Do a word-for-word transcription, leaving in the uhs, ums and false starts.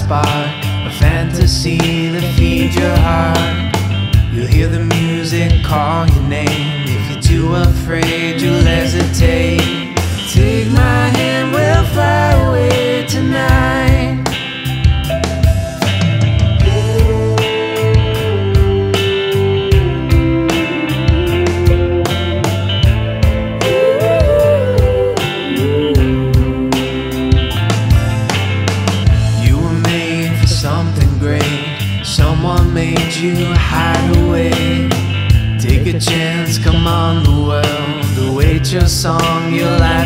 spark a fantasy that feeds your heart. You'll hear the music call your name. If you're too afraid, you'll hesitate. Take my hand, we'll fly away tonight. You were made for something great. Someone made you hide away. Take a chance, come on the world. Await your song, you'll